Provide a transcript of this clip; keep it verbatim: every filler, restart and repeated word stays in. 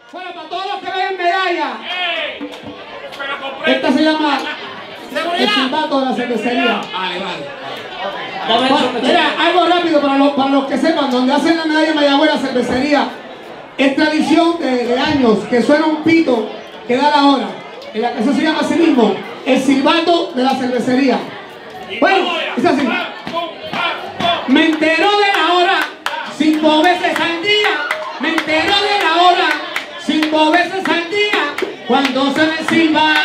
Bueno, para todos los que ven medalla. Esta se llama el silbato de la cervecería. Vale, vale. Mira, algo rápido para los, para los que sepan, donde hacen la medalla Mayagüez, la cervecería, es tradición de, de años que suena un pito que da la hora. En la casa se llama así mismo, el silbato de la cervecería. Bueno, es así. Me entero de la hora cinco veces al día. Me entero de la hora cinco veces al día. Cuando se me silba